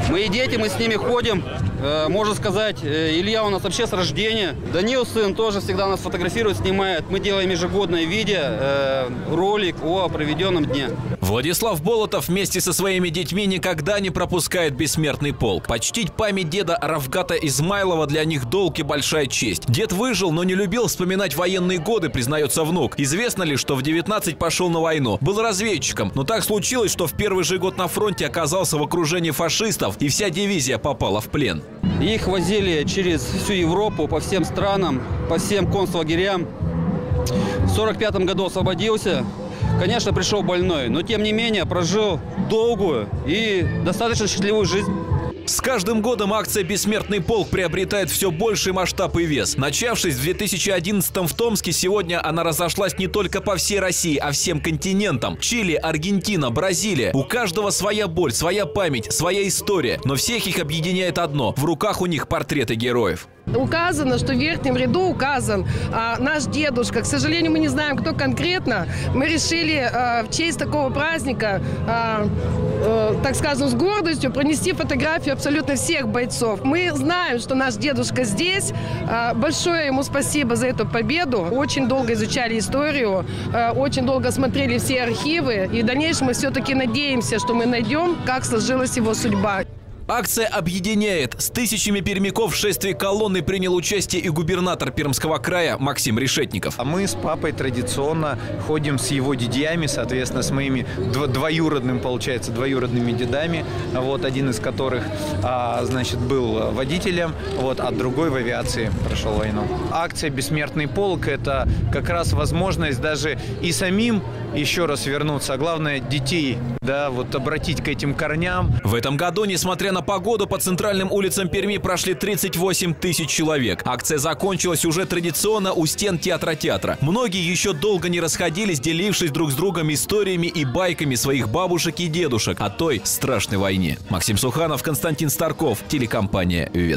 Мои дети, мы с ними ходим. Можно сказать, Илья у нас вообще с рождения. Данил, сын, тоже всегда нас фотографирует, снимает. Мы делаем ежегодное видео, ролик о проведенном дне. Владислав Болотов вместе со своими детьми никогда не пропускает бессмертный полк. Почтить память деда Равгата Измайлова для них долг и большая честь. Дед выжил, но не любил вспоминать военные годы, признается внук. Известно ли, что в 19 пошел на войну. Был разведчиком, но так случилось, что в первый же год на фронте оказался в окружении фашистов, и вся дивизия попала в плен. Их возили через всю Европу, по всем странам, по всем концлагерям. В 1945 году освободился. Конечно, пришел больной, но тем не менее прожил долгую и достаточно счастливую жизнь. С каждым годом акция «Бессмертный полк» приобретает все больший масштаб и вес. Начавшись в 2011-м в Томске, сегодня она разошлась не только по всей России, а всем континентам. Чили, Аргентина, Бразилия. У каждого своя боль, своя память, своя история. Но всех их объединяет одно – в руках у них портреты героев. Указано, что в верхнем ряду указан наш дедушка. К сожалению, мы не знаем, кто конкретно. Мы решили в честь такого праздника, так скажем, с гордостью пронести фотографию абсолютно всех бойцов. Мы знаем, что наш дедушка здесь. Большое ему спасибо за эту победу. Очень долго изучали историю, очень долго смотрели все архивы. И в дальнейшем мы все-таки надеемся, что мы найдем, как сложилась его судьба. Акция объединяет. С тысячами пермяков в шествии колонны принял участие и губернатор Пермского края Максим Решетников. А мы с папой традиционно ходим с его дядями, соответственно, с моими двоюродными дедами. Вот, один из которых, значит, был водителем, вот, а другой в авиации прошел войну. Акция «Бессмертный полк» – это как раз возможность даже и самим еще раз вернуться, а главное детей, да, вот обратить к этим корням. В этом году, несмотря на погоду, по центральным улицам Перми прошли 38 тысяч человек. Акция закончилась уже традиционно у стен театра. Многие еще долго не расходились, делившись друг с другом историями и байками своих бабушек и дедушек о той страшной войне. Максим Суханов, Константин Старков, телекомпания «Вести».